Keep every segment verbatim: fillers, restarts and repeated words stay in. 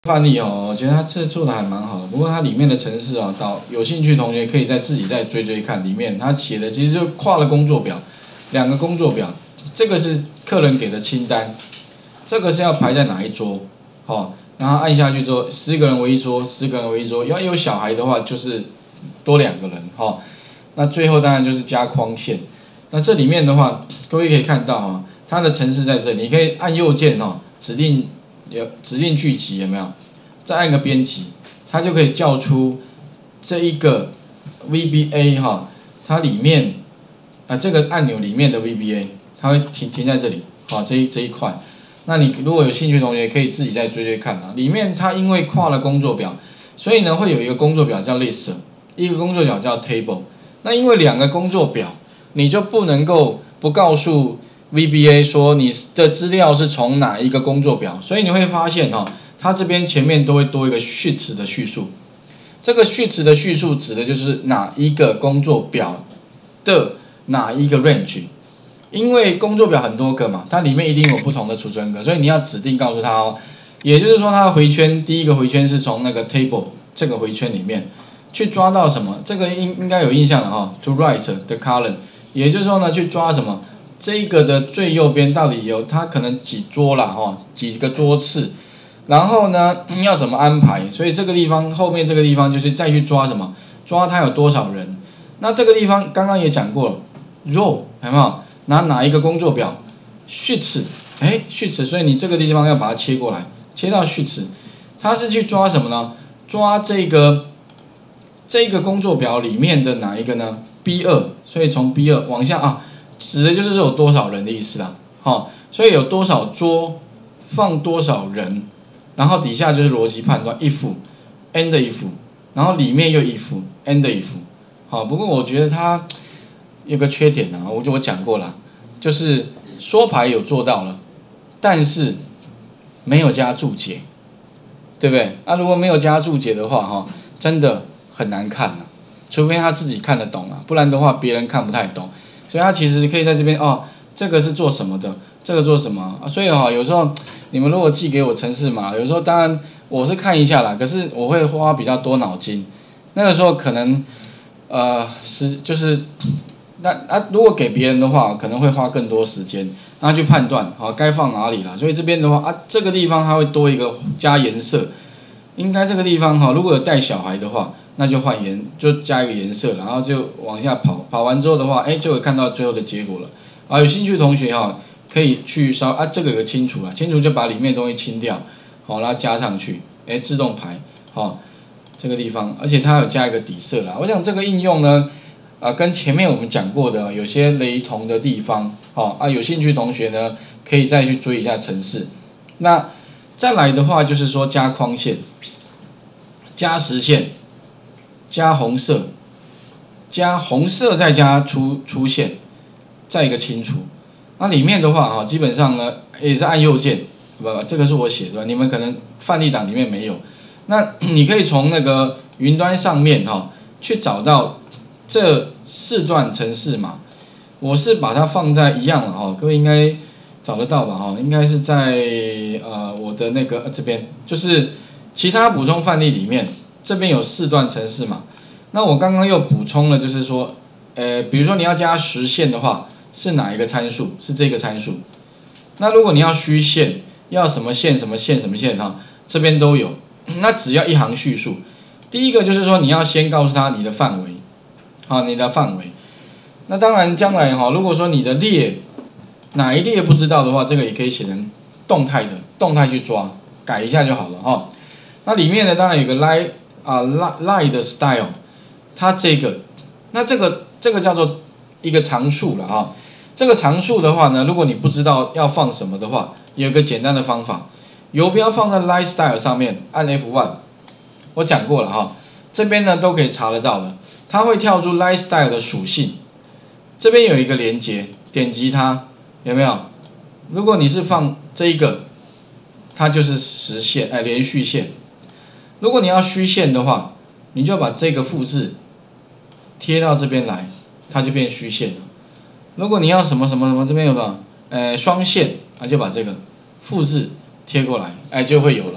范例哦，我觉得它这做的还蛮好的。不过它里面的程式哦，导有兴趣同学可以再自己再追追看，里面它写的其实就跨了工作表，两个工作表，这个是客人给的清单，这个是要排在哪一桌，哦，然后按下去之后，十个人为一桌，十个人为一桌，要有小孩的话就是多两个人，哦，那最后当然就是加框线。那这里面的话，各位可以看到啊，它的程式在这里，你可以按右键哦，指定。有指定剧集有没有？再按个编辑，它就可以叫出这一个 V B A 哈，它里面啊、呃、这个按钮里面的 V B A， 它会停停在这里，好这一这一块。那你如果有兴趣的同学可以自己再追追看啊。里面它因为跨了工作表，所以呢会有一个工作表叫 list， 一个工作表叫 table。那因为两个工作表，你就不能够不告诉。V B A 说你的资料是从哪一个工作表，所以你会发现哈，它这边前面都会多一个序词的叙述。这个序词的叙述指的就是哪一个工作表的哪一个 range， 因为工作表很多个嘛，它里面一定有不同的储存格，所以你要指定告诉它哦。也就是说，它的回圈第一个回圈是从那个 table 这个回圈里面去抓到什么，这个应应该有印象了哈。To write the column， 也就是说呢，去抓什么。这个的最右边到底有它可能几桌啦哈，几个桌次，然后呢要怎么安排？所以这个地方后面这个地方就是再去抓什么？抓它有多少人？那这个地方刚刚也讲过了 ，row 有没有？拿哪一个工作表？序词，哎，序词，所以你这个地方要把它切过来，切到序词，它是去抓什么呢？抓这个这个工作表里面的哪一个呢 ？B 二，所以从 B 二往下啊。指的就是有多少人的意思啦，好，所以有多少桌放多少人，然后底下就是逻辑判断 if end if， 然后里面又 if end if， 好，不过我觉得它有个缺点啊，我就我讲过了，就是说牌有做到了，但是没有加注解，对不对？那、啊、如果没有加注解的话，哈，真的很难看啊，除非他自己看得懂啊，不然的话别人看不太懂。所以它其实可以在这边哦，这个是做什么的，这个做什么啊？所以哈、哦，有时候你们如果寄给我程式码，有时候当然我是看一下啦，可是我会花比较多脑筋。那个时候可能呃是就是那啊，如果给别人的话，可能会花更多时间，然后去判断好、哦、该放哪里啦。所以这边的话啊，这个地方它会多一个加颜色，应该这个地方哈、哦，如果有带小孩的话。那就换颜，就加一个颜色，然后就往下跑，跑完之后的话，哎，就会看到最后的结果了。啊，有兴趣的同学哈，可以去稍啊，这个有个清除了，清除就把里面的东西清掉，好，然后加上去，哎，自动排，好，这个地方，而且它有加一个底色啦。我想这个应用呢，啊，跟前面我们讲过的有些雷同的地方，好啊，有兴趣的同学呢，可以再去追一下程式。那再来的话就是说加框线，加实线。加红色，加红色再加出出现，再一个清除。那里面的话哈，基本上呢也是按右键，不，这个是我写的，你们可能范例档里面没有。那你可以从那个云端上面哈去找到这四段程式码，我是把它放在一样了哈，各位应该找得到吧哈？应该是在呃我的那个这边，就是其他补充范例里面。这边有四段程式嘛，那我刚刚又补充了，就是说，呃，比如说你要加实线的话，是哪一个参数？是这个参数。那如果你要虚线，要什么线什么线什么线哈，这边都有。那只要一行叙述，第一个就是说你要先告诉他你的范围，好，你的范围。那当然将来哈，如果说你的列哪一列不知道的话，这个也可以写成动态的，动态去抓，改一下就好了哈。那里面呢，当然有个 line。啊 ，line 的 style， 它这个，那这个这个叫做一个常数了啊。这个常数的话呢，如果你不知道要放什么的话，有一个简单的方法，游标放在 line style 上面，按 F 一， 我讲过了哈，这边呢都可以查得到的，它会跳出 line style 的属性，这边有一个连接，点击它，有没有？如果你是放这一个，它就是实线，哎，连续线。如果你要虚线的话，你就把这个复制贴到这边来，它就变虚线了。如果你要什么什么什么，这边有没有？呃，双线，那就把这个复制贴过来，哎，就会有了。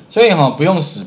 所以哈、哦、不用死